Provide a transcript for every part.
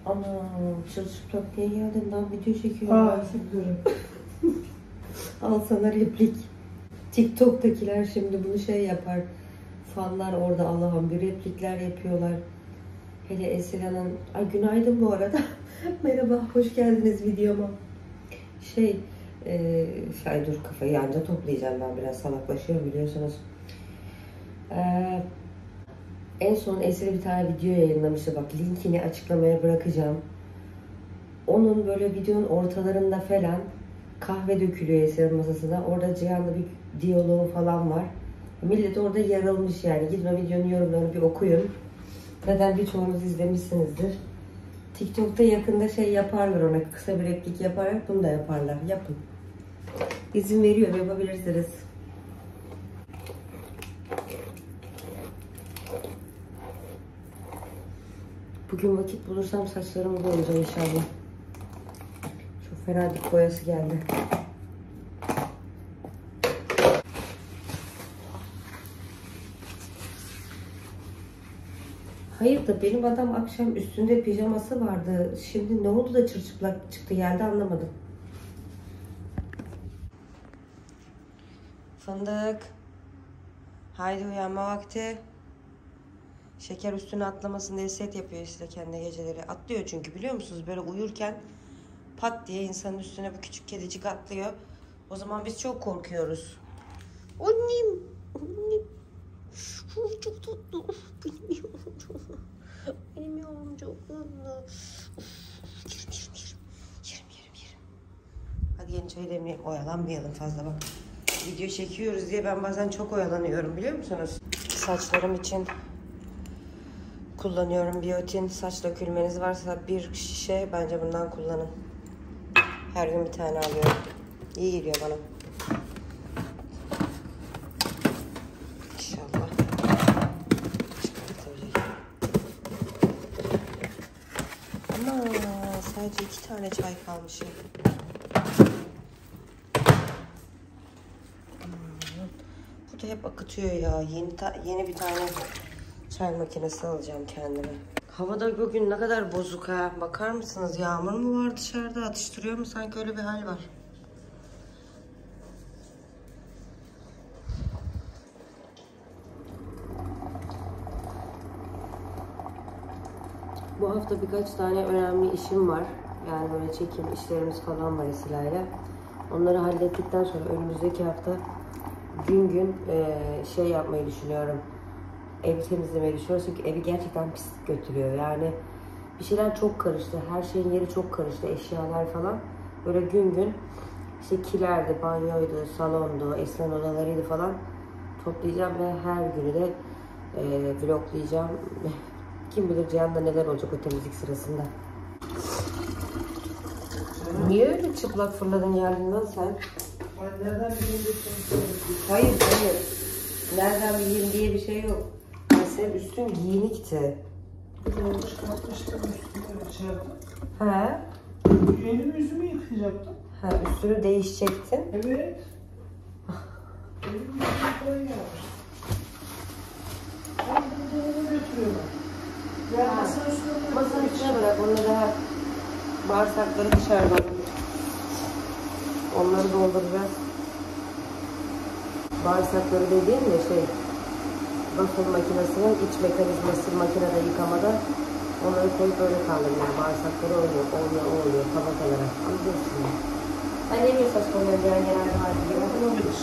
Ana çırçıplak diye geldin lan, video çekiyorum. Al sana replik. TikTok'takiler şimdi bunu şey yapar. Fanlar orada Allah'ım bir replikler yapıyorlar. Hele Esila'nın... Ay günaydın bu arada. Merhaba, hoş geldiniz videoma. Dur kafayı yanca toplayacağım, ben biraz salaklaşıyorum biliyorsunuz. En son Esra bir tane video yayınlamıştı, bak linkini açıklamaya bırakacağım. Onun böyle videonun ortalarında falan kahve dökülüyor Esra'nın masasına. Orada Cihan'la bir diyaloğu falan var. Millet orada yarılmış yani. Gidin o videonun yorumlarını bir okuyun. Zaten birçoğunuz izlemişsinizdir. TikTok'ta yakında şey yaparlar, ona kısa bir replik yaparak bunu da yaparlar. Yapın. İzin veriyor, yapabilirsiniz. Bugün vakit bulursam saçlarımı boyayacağım inşallah. Çok fena dip boyası geldi. Hayır da benim adam akşam üstünde pijaması vardı. Şimdi ne oldu da çırçıplak çıktı geldi, anlamadım. Fındık. Haydi uyanma vakti. Şeker üstüne atlamasın diye set yapıyor işte kendi geceleri. Atlıyor çünkü, biliyor musunuz? Böyle uyurken pat diye insanın üstüne bu küçük kedicik atlıyor. O zaman biz çok korkuyoruz. Annem. Annem. Çok tatlı. Benim yavrum. Benim yavrum çok tatlı. Yerim. Hadi yeni çay demleyelim. Oyalanmayalım fazla bak. Video çekiyoruz diye ben bazen çok oyalanıyorum, biliyor musunuz? Saçlarım için kullanıyorum biotin. Saç dökülmeniz varsa bir şişe bence bundan kullanın. Her gün bir tane alıyorum. İyi geliyor bana. İnşallah. Ama sadece 2 tane çay kalmış. Bu da hep akıtıyor ya. Yeni bir tane çay makinesi alacağım kendime. Havada bugün ne kadar bozuk ha. Bakar mısınız? Yağmur mu var dışarıda? Atıştırıyor mu? Sanki öyle bir hal var. Bu hafta birkaç tane önemli işim var. Yani böyle çekim işlerimiz falan var Esra'yla. Onları hallettikten sonra önümüzdeki hafta gün şey yapmayı düşünüyorum. Evi temizlemeyi düşünüyorum çünkü evi gerçekten pis götürüyor. Yani bir şeyler çok karıştı. Her şeyin yeri çok karıştı. Eşyalar falan. Böyle gün işte kilerdi, banyoydu, salondu, Esra'nın odalarıydı falan toplayacağım ve her günü de vloglayacağım. Kim bilir Cihan'da neler olacak o temizlik sırasında. Niye öyle çıplak fırladın geldin lan sen? Ben nereden bileyim de Hayır. Nereden bileyim diye bir şey yok. Senin üstün giyinikti. çıkartmıştım üstüne içeride. He? Elimi yüzümü yıkayacaktım. Ha, üstünü değişecektin. Evet. Elimi yüzümü falan yapmıştım. Ben bunu dolaba götürüyorum. Ya Masanın üstüne bırak. Onu daha bağırsakları dışarıda. Onları dolduracağız. Bağırsakları dediğim de waffle makinesinin iç mekanizması makinede yıkamada onları koyup öyle kaldırıyor. Bağırsakları oluyor tabakalara. Anlıyorsun mu? Ben ne bir saçmalıyım genelde hali gibi. olabilir.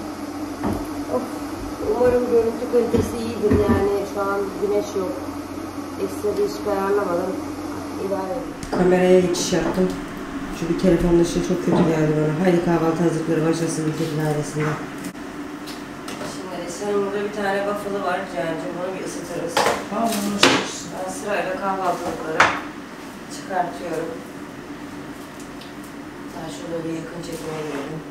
Umarım görüntü kalitesi iyidir yani. Şu an güneş yok. Ekstra bir ışık ayarlamadım. İdare edin. Kameraya geçiş yaptım. Çünkü telefonun ışığı çok kötü geldi bana. Haydi kahvaltı hazırlıkları başlasın Bilket'in ailesinde. Şimdi Esra'nın burada bir tane waffle'ı var Cihan'cığım. Onu bir ısıtırız. Tamam, ısıtırsın. Ben sırayla kahvaltılıkları çıkartıyorum. Daha şöyle bir yakın çekmeye girelim.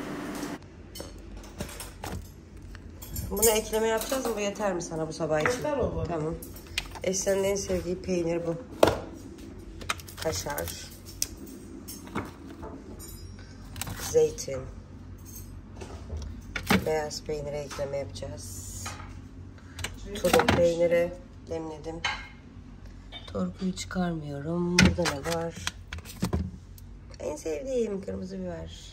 Bunu ekleme yapacağız mı? Bu yeter mi sana bu sabah için? Yeter o. Tamam. Esra'nın en sevdiği peynir bu. Kaşar. Zeytin. Beyaz peynire ekleme yapacağız. Tulum peyniri demledim. Torkuyu çıkarmıyorum. Burada ne var? En sevdiğim kırmızı biber.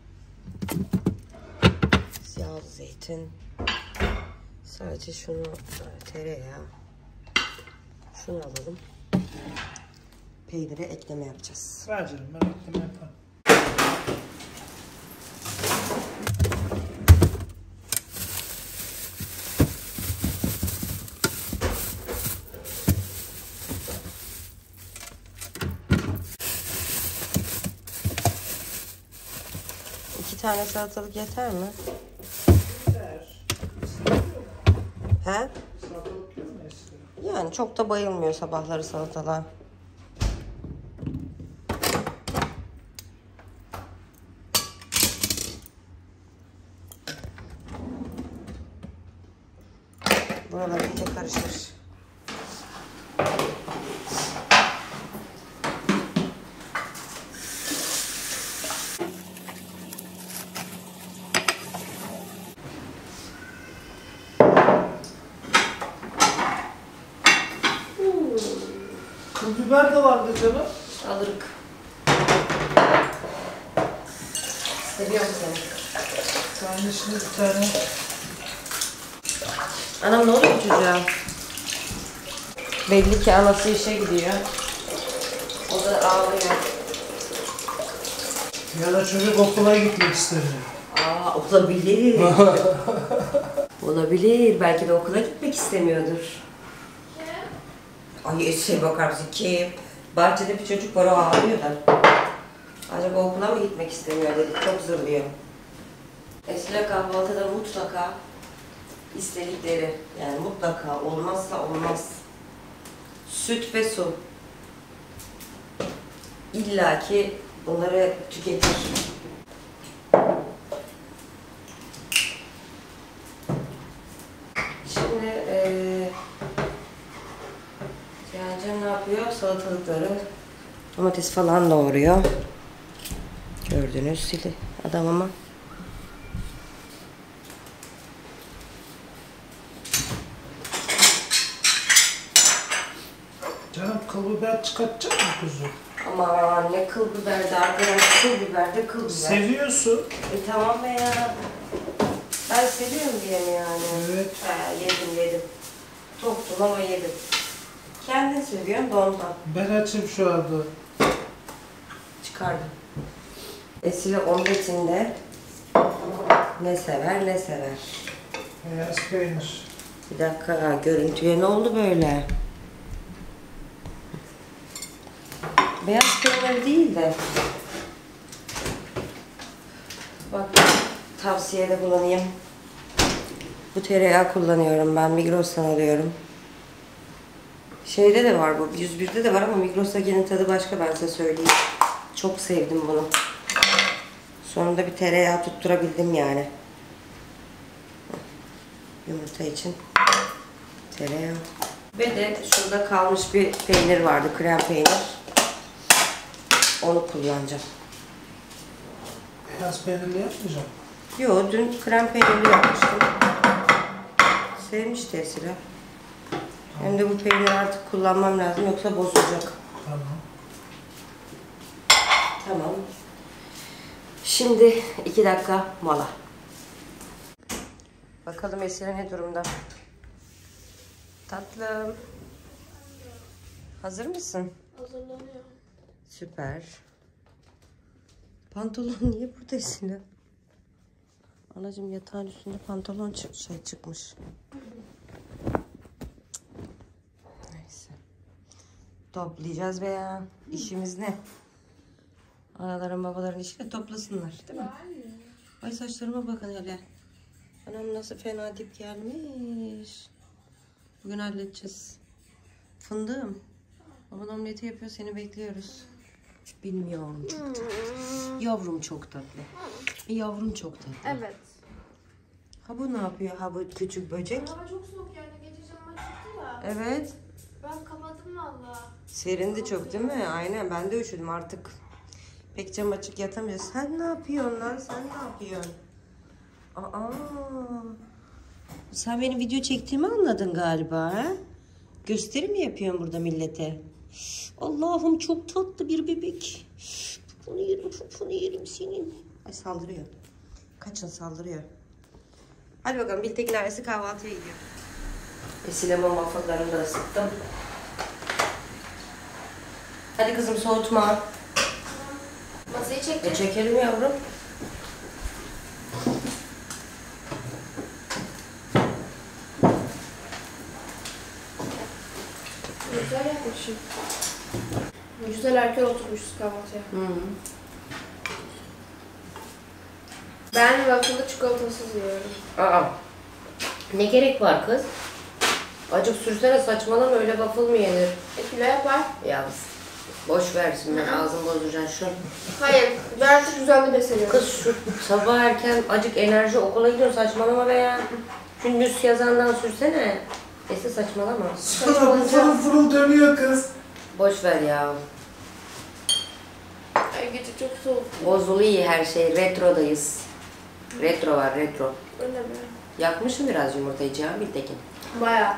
Yağlı zeytin. Sadece şunu, tereyağı. Şunu alalım. Peynire ekleme yapacağız. Ver canım, ben ekleme yaparım. İki tane salatalık yeter mi? Ver. He? Salatalık yok mu eskiden? Yani çok da bayılmıyor sabahları salatalar. Buraları bir de karıştır. Pul biber de vardı canım. Alırık. Seviyorum seni. Tanesini bir tane. Anam ne oluyor bu çocuğa? Belli ki anası işe gidiyor. O da ağlıyor. Ya da çocuk okula gitmek istemiyor. Olabilir. Olabilir. Belki de okula gitmek istemiyordur. Ay şey bakar mısın? Kim? Bahçede bir çocuk var, o ağlıyor da. Acaba okula mı gitmek istemiyor dedik. Çok zırlıyor. Esra kahvaltıda mutlaka istedikleri, yani mutlaka olmazsa olmaz. Süt ve su. İlla ki bunları tüketir. Şimdi Cihancan ne yapıyor? Salatalıkları, domates falan doğruyor. Gördünüz sili adam ama. Canım kıl biber çıkartacak mı kuzu? Aman ne kıl biberdi arkadaş, kıl biber de kıl biber. Seviyorsun. Tamam be ya. Ben seviyorum diye mi yani? Evet. Yedim. Toktum ama yedim. Kendin seviyorsun da ondan. Ben açayım şu anda. Çıkardım. Esile omletinde ne sever ne sever. Beyaz peynir. Bir dakika, görüntüye ne oldu böyle? Beyaz peynir değil de. Bak, tavsiyede bulunayım. Bu tereyağı kullanıyorum ben. Migros'tan alıyorum. Şeyde de var bu. 101'de de var ama Migros'takinin tadı başka, ben size söyleyeyim. Çok sevdim bunu. Sonunda bir tereyağı tutturabildim yani. Yumurta için tereyağı. Ve de şurada kalmış bir peynir vardı. Krem peynir. Onu kullanacağım. Beyaz peynirli yapmayacağım. Yo, dün krem peynirli yapmıştım. Sevmişti Esra. Hem de bu peyniri artık kullanmam lazım, yoksa bozulacak. Tamam. Tamam. Şimdi 2 dakika mola. Bakalım Esra ne durumda? Tatlım. Hazır mısın? Hazırlanıyor. Süper. Pantolon niye burada Esra? Anacığım yatağın üstünde pantolon çıkmış. Neyse. Toplayacağız be ya. İşimiz ne? Anaların babaların işi de toplasınlar, değil mi? Ay saçlarıma bakın hele. Anam nasıl fena dip gelmiş. Bugün halledeceğiz. Fındığım. Baban omleti yapıyor, seni bekliyoruz. Bilmiyorum, çok tatlı. Yavrum çok tatlı. Yavrum çok tatlı. Evet. Ha bu ne yapıyor? Ha bu küçük böcek. Hava çok soğuk yani. Gece camlar çıktı ya. Evet. Ben kapattım valla. Serindi çok değil mi? Aynen, ben de üşüdüm artık. Pek cam açık yatamıyoruz. Sen ne yapıyorsun lan? Sen ne yapıyorsun? Aa. Sen benim video çektiğimi anladın galiba ha? Gösteri mi yapıyorsun burada millete? Allah'ım çok tatlı bir bebek. Bunu yerim senin. Ay saldırıyor. Kaçın saldırıyor. Hadi bakalım Biltekin ailesi kahvaltıya gidiyor. Sinemon waffle'larını da ısıttım. Hadi kızım soğutma. Masayı çek. Çekelim yavrum. Güzel yapmışım. Güzel erken oturmuşuz kahvaltıya. Ben waffle'lı çikolatasız yiyorum. Aa. Ne gerek var kız? Acık sürsene saçmalama öyle waffle mı yenir? Kilo yapar. Yalnız. Boş versin ben ağzımı bozacaksın şu. Hayır. Ben artık düzenli besleniyorum. Kız şu sabah erken acık enerji okula gidiyorsun saçmalama be ya. Gündüz yazandan sürsene. Neyse saçmalama. Sonra fırıl fırıl dönüyor kız. Boş ver ya. Ay gece çok soğuk. Bozuluyor her şey. Retrodayız. Retro var retro. Öyle mi? Yakmışım biraz yumurtayı Cihan Biltekin. Bayağı.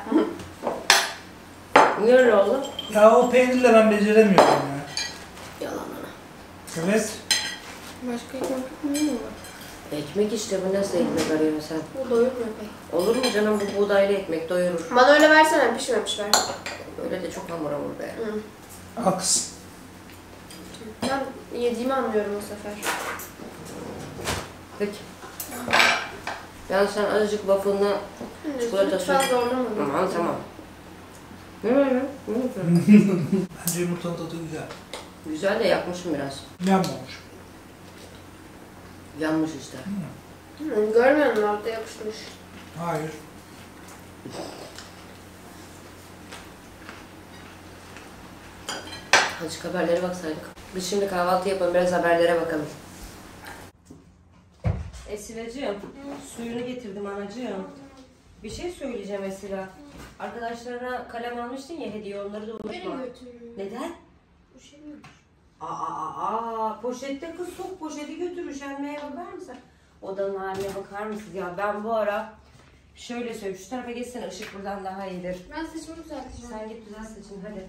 Niye öyle oldu? Ya o peynirle ben beceremiyorum ya. Yalan ana. Evet. Başka ekmek mi var? Ekmek işte bu nasıl ekmek arıyorsun sen? Bu doyurmuyor pek. Olur mu canım bu buğdaylı ekmek doyurur. Bana öyle versene, pişmemiş ver. Öyle de çok hamur hamur be. Hı. Aks. Ben yediğimi anlıyorum o sefer. Peki. Yani sen azıcık waffle'ını çikolata Lütfen zorlamadım. Tamam. Ne öyle? Bence yumurtanın tadı güzel. Güzel de yakmışım biraz. Yanmamış. Yanmış işte. Görmüyor musun orada yapışmış? Hayır. Azıcık haberlere baksaydık. Biz şimdi kahvaltı yapalım biraz haberlere bakalım. Esra'cığım suyunu getirdim anacığım. Bir şey söyleyeceğim Esra. Arkadaşlarına kalem almıştın ya hediye onları da unutma. Benim götürüyorum. Neden? Bu şey mi? Poşette kız sok poşeti götür üşenmeye bakar mısın? Odanın haline bakar mısın ya ben bu ara şöyle söyleyeyim şu tarafa geçsene ışık buradan daha iyidir. Ben saçımı düzelteceğim. Sen git düzelt saçını hadi.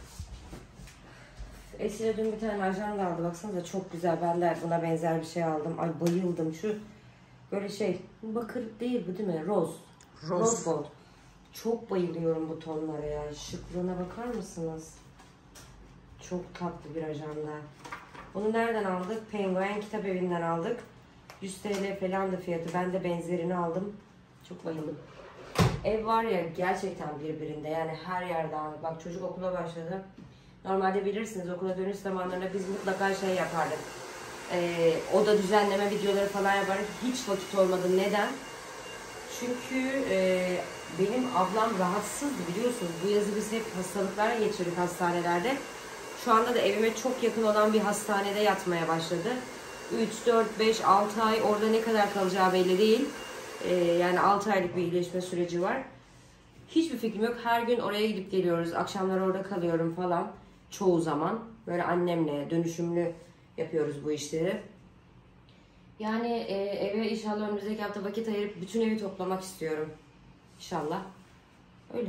Esra dün bir tane ajan aldı baksanıza çok güzel ben de buna benzer bir şey aldım. Ay bayıldım şu böyle şey bakır değil bu değil mi? Rose gold. Çok bayılıyorum bu tonlara ya. Şıklığına bakar mısınız? Çok tatlı bir ajanda. Bunu nereden aldık? Penguin Kitap Evi'nden aldık. 100 TL falan da fiyatı. Ben de benzerini aldım. Çok bayıldım. Ev var ya gerçekten birbirinde. Yani her yerde aldık. Bak çocuk okula başladı. Normalde bilirsiniz okula dönüş zamanlarında biz mutlaka şey yapardık. Oda düzenleme videoları falan yapardık. Hiç vakit olmadı. Neden? Çünkü benim ablam rahatsızdı biliyorsunuz. Bu yazı biz hep hastalıklarla geçirdik hastanelerde. Şu anda da evime çok yakın olan bir hastanede yatmaya başladı. 3, 4, 5, 6 ay orada ne kadar kalacağı belli değil. Yani 6 aylık bir iyileşme süreci var. Hiçbir fikrim yok. Her gün oraya gidip geliyoruz. Akşamlar orada kalıyorum falan. Çoğu zaman. Böyle annemle dönüşümlü yapıyoruz bu işleri. Yani eve inşallah önümüzdeki hafta vakit ayırıp bütün evi toplamak istiyorum. İnşallah. Öyle.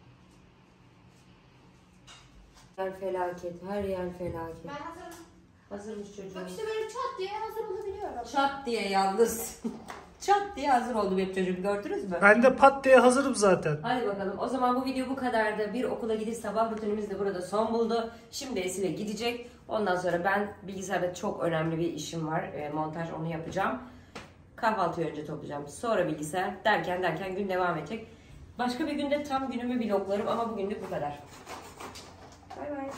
Her felaket, her yer felaket. Ben hazırım. Hazırmış çocuğum. Bak işte böyle çat diye hazır olabiliyorum. Çat diye yalnız. Çat diye hazır oldu benim çocuğum gördünüz mü? Ben de pat diye hazırım zaten. Hadi bakalım. O zaman bu video bu kadardı. Bir okula gidiş sabah rutinimiz de burada son buldu. Şimdi Esile gidecek. Ondan sonra ben bilgisayarda çok önemli bir işim var. Montaj onu yapacağım. Kahvaltıyı önce toplayacağım. Sonra bilgisayar derken gün devam edecek. Başka bir günde tam günümü vloglarım ama bugünlük bu kadar. Bay bay.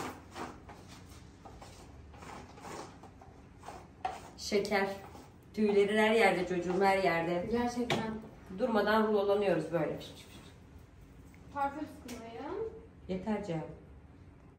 Şeker. Tüyleri her yerde çocuğum her yerde. Gerçekten. Durmadan rulolanıyoruz böyle. Parfüm sıkılıyor. Yeter canım.